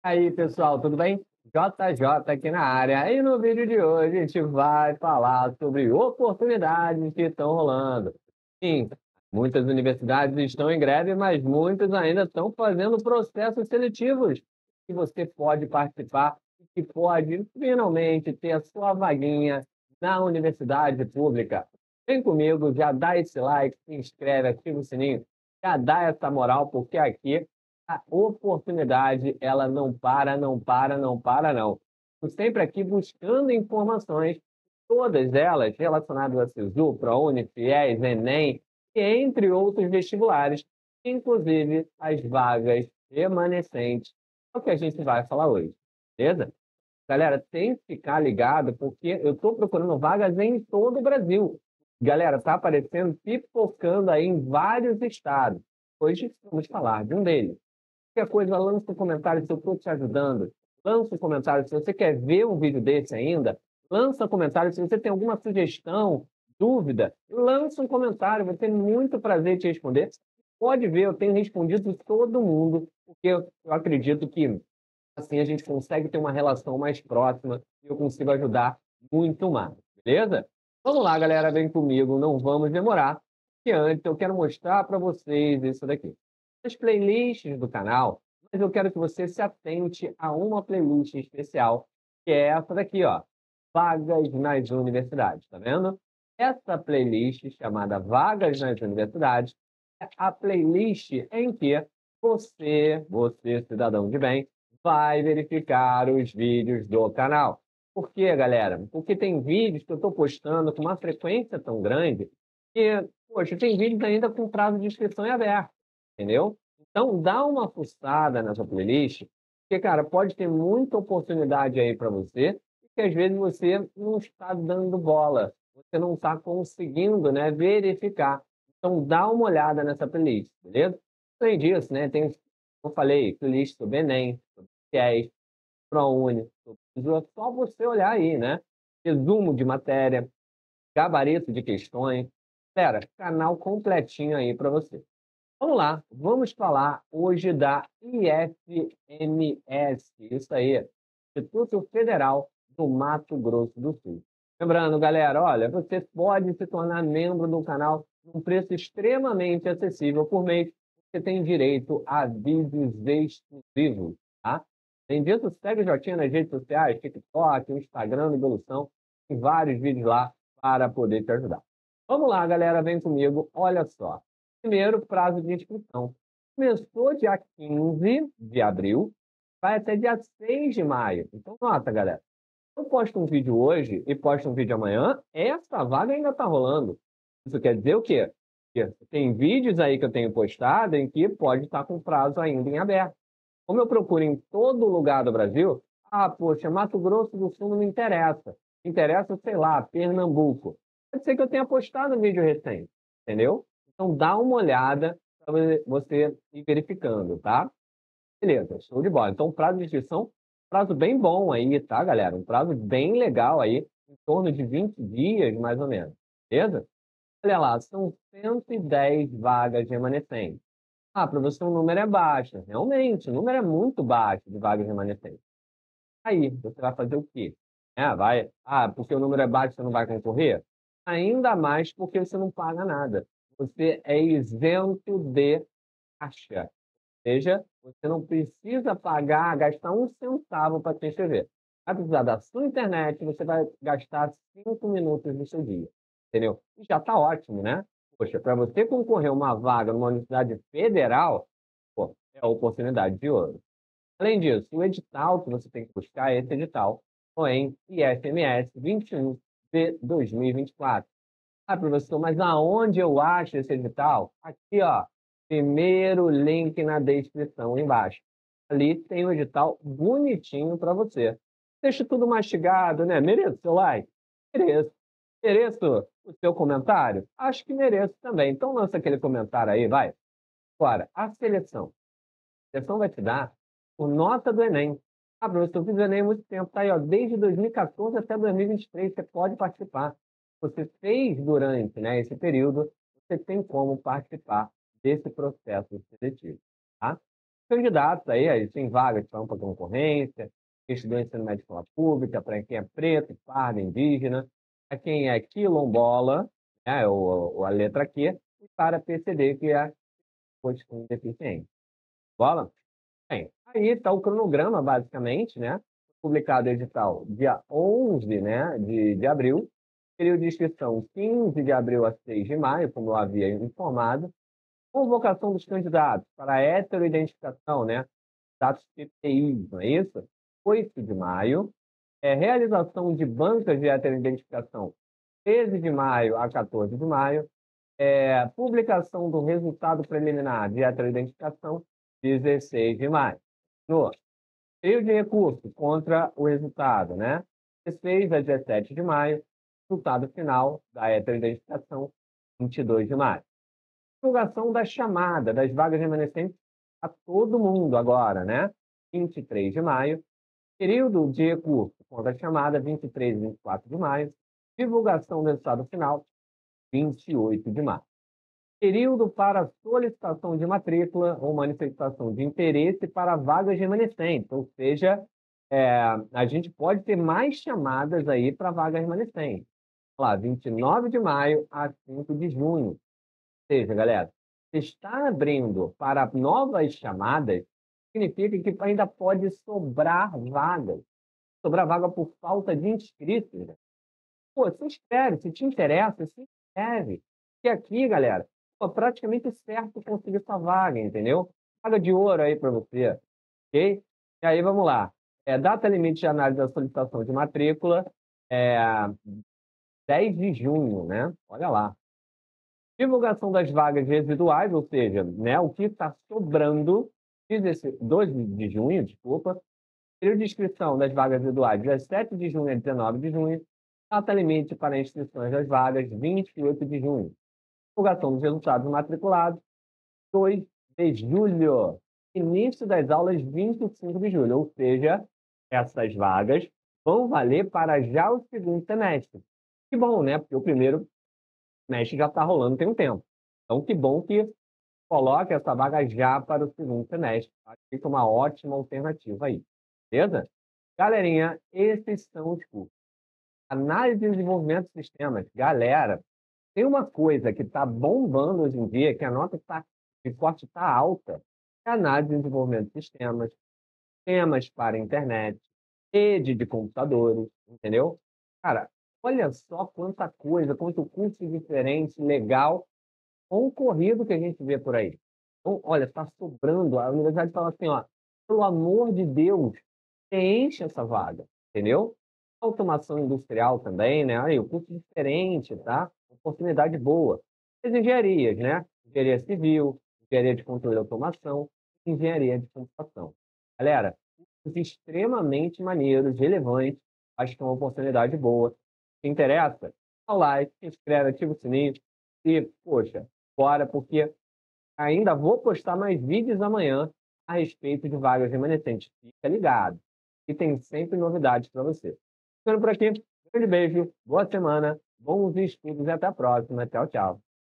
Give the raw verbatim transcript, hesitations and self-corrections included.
Aí, pessoal, tudo bem? J J aqui na área. E no vídeo de hoje a gente vai falar sobre oportunidades que estão rolando. Sim, muitas universidades estão em greve, mas muitas ainda estão fazendo processos seletivos que você pode participar e que pode finalmente ter a sua vaguinha na universidade pública. Vem comigo, já dá esse like, se inscreve, ativa o sininho, já dá essa moral, porque aqui a oportunidade, ela não para, não para, não para, não. Estou sempre aqui buscando informações, todas elas relacionadas a SISU, ProUni, FIES, Enem, e entre outros vestibulares, inclusive as vagas remanescentes. É o que a gente vai falar hoje, beleza? Galera, tem que ficar ligado, porque eu estou procurando vagas em todo o Brasil. Galera, está aparecendo, pipocando aí em vários estados. Hoje vamos falar de um deles. Qualquer coisa, lança um comentário se eu estou te ajudando. Lança um comentário se você quer ver um vídeo desse ainda. Lança um comentário se você tem alguma sugestão, dúvida. Lança um comentário, vai ter muito prazer em te responder. Pode ver, eu tenho respondido todo mundo, porque eu, eu acredito que assim a gente consegue ter uma relação mais próxima e eu consigo ajudar muito mais, beleza? Vamos lá, galera, vem comigo, não vamos demorar. E antes eu quero mostrar para vocês isso daqui. As playlists do canal, mas eu quero que você se atente a uma playlist especial, que é essa daqui, ó, Vagas nas Universidades, tá vendo? Essa playlist chamada Vagas nas Universidades é a playlist em que você, você cidadão de bem, vai verificar os vídeos do canal. Por quê, galera? Porque tem vídeos que eu estou postando com uma frequência tão grande que, poxa, tem vídeos ainda com prazo de inscrição em aberto, entendeu? Então, dá uma fuçada nessa playlist, porque, cara, pode ter muita oportunidade aí para você, e que às vezes você não está dando bola, você não está conseguindo, né, verificar. Então, dá uma olhada nessa playlist, beleza? Além disso, né, tem, como eu falei, playlist sobre Enem, FIES, ProUni. É só você olhar aí, né? Resumo de matéria, gabarito de questões. Galera, canal completinho aí para você. Vamos lá, vamos falar hoje da I F M S, isso aí, Instituto Federal do Mato Grosso do Sul. Lembrando, galera, olha, você pode se tornar membro do canal num preço extremamente acessível por mês. Você tem direito a vídeos exclusivos, tá? Além disso, segue o Jotinha nas redes sociais, TikTok, Instagram, Evolução, tem vários vídeos lá para poder te ajudar. Vamos lá, galera, vem comigo, olha só. Primeiro, prazo de inscrição. Começou dia quinze de abril, vai até dia seis de maio. Então, nota, galera. Eu posto um vídeo hoje e posto um vídeo amanhã, essa vaga ainda está rolando. Isso quer dizer o quê? Que tem vídeos aí que eu tenho postado em que pode estar com prazo ainda em aberto. Como eu procuro em todo lugar do Brasil, ah, poxa, Mato Grosso do Sul não me interessa. Me interessa, sei lá, Pernambuco. Pode ser que eu tenha postado um vídeo recente, entendeu? Então dá uma olhada para você ir verificando, tá? Beleza, show de bola. Então, prazo de inscrição, prazo bem bom aí, tá, galera? Um prazo bem legal aí, em torno de vinte dias, mais ou menos. Beleza? Olha lá, são cento e dez vagas remanescentes. Ah, professor, o número é baixo. Realmente, o número é muito baixo de vagas remanescentes. Aí, você vai fazer o quê? É, vai, ah, porque o número é baixo, você não vai concorrer? Ainda mais porque você não paga nada. Você é isento de taxa. Ou seja, você não precisa pagar, gastar um centavo para se inscrever. Vai precisar da sua internet, você vai gastar cinco minutos do seu dia. Entendeu? E já está ótimo, né? Poxa, para você concorrer a uma vaga numa universidade federal, pô, é a oportunidade de ouro. Além disso, o edital que você tem que buscar é esse edital, o I F M S vinte e um de dois mil e vinte e quatro. Ah, professor, mas aonde eu acho esse edital? Aqui, ó, primeiro link na descrição embaixo. Ali tem o edital bonitinho para você. Deixa tudo mastigado, né? Mereço seu like? Mereço. Mereço o seu comentário? Acho que mereço também. Então lança aquele comentário aí, vai. Agora, a seleção. A seleção vai te dar por nota do Enem. Ah, professor, eu fiz o Enem há muito tempo. Tá aí, ó, desde dois mil e quatorze até dois mil e vinte e três, você pode participar. Você fez durante, né, esse período, você tem como participar desse processo seletivo, tá? candidatos aí, aí tem vagas para ampla concorrência, quem estudou ensino médio de escola pública, para quem é preto, pardo, indígena, para quem é quilombola, né, ou, a letra Q, e para P C D, que é pessoas com deficiência. Bola? Bem, aí está o cronograma, basicamente, né? Publicado edital dia onze, né, de, de abril, período de inscrição quinze de abril a seis de maio, como eu havia informado, convocação dos candidatos para a heteroidentificação, né, dados P P I, não é isso? oito de maio, é, realização de bancas de heteroidentificação, treze de maio a quatorze de maio, é, publicação do resultado preliminar de heteroidentificação, dezesseis de maio. No período de recurso contra o resultado, né? dezesseis a dezessete de maio, resultado final da heteroidentificação, vinte e dois de maio. Divulgação da chamada das vagas remanescentes a todo mundo agora, né? vinte e três de maio. Período de recurso contra a chamada, vinte e três e vinte e quatro de maio. Divulgação do resultado final, vinte e oito de maio. Período para solicitação de matrícula ou manifestação de interesse para vagas remanescentes, ou seja, é, a gente pode ter mais chamadas aí para vagas remanescentes. Olha lá, vinte e nove de maio a cinco de junho. Ou seja, galera, está abrindo para novas chamadas, significa que ainda pode sobrar vagas. Sobrar vaga por falta de inscritos. Né? Pô, se inscreve, se te interessa, se inscreve. E aqui, galera, pô, praticamente certo conseguir essa vaga, entendeu? Vaga de ouro aí para você, ok? E aí, vamos lá. É, data limite de análise da solicitação de matrícula, é dez de junho, né? Olha lá. Divulgação das vagas residuais, ou seja, né, o que está sobrando, doze de junho, desculpa. Período de inscrição das vagas residuais, dezessete de junho a dezenove de junho. Data limite para inscrições das vagas, vinte e oito de junho. Divulgação dos resultados matriculados, dois de julho. Início das aulas, vinte e cinco de julho. Ou seja, essas vagas vão valer para já o segundo semestre. Que bom, né? Porque o primeiro semestre já está rolando tem um tempo. Então, que bom que coloque essa vaga já para o segundo semestre. Acho que fica uma ótima alternativa aí. Beleza? Galerinha, esses são os cursos. Análise e desenvolvimento de sistemas. Galera, tem uma coisa que está bombando hoje em dia, que a nota tá, de corte está alta, é análise e desenvolvimento de sistemas, sistemas para internet, rede de computadores, entendeu? Cara, olha só quanta coisa, quanto curso diferente, legal, concorrido que a gente vê por aí. Então, olha, está sobrando. A universidade fala assim, ó, pelo amor de Deus, preenche essa vaga, entendeu? Automação industrial também, né? Aí, o curso diferente, tá? Oportunidade boa. As engenharias, né? Engenharia civil, engenharia de controle e automação, engenharia de computação. Galera, cursos extremamente maneiros, relevantes, acho que é uma oportunidade boa. Se interessa? Dá o like, se inscreve, ativa o sininho e, poxa, bora, porque ainda vou postar mais vídeos amanhã a respeito de vagas remanescentes. Fica ligado. E tem sempre novidades para você. Ficando por aqui, grande beijo, boa semana, bons estudos e até a próxima. Tchau, tchau.